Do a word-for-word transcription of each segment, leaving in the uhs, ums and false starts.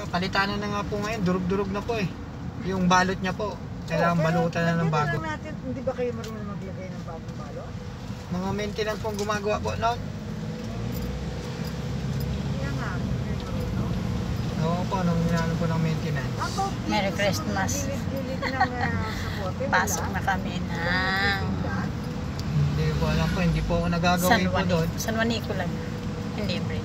Palitan na nga po ngayon, durug-durug na po eh. Yung balot niya po. Kailangan balutan na ng bago. Natin, hindi ba kayo marunong maglagay ng bagong balot? Mga maintenance pong gumagawa po noon. Kaya nga, hindi marunong. Oo po, nung inano po ng maintenance. Ako, Merry Christmas. Gilid-gilid ng uh, sabote, wala. Pasok na kami ng Hindi po alam po, hindi po ako San nagagawin po Juan. doon. San Juanico lang. Hindi, libre.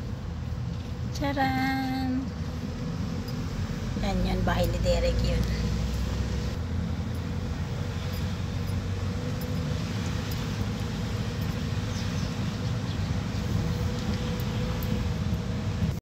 Charan! Yan yun, bahay ni Derek yun.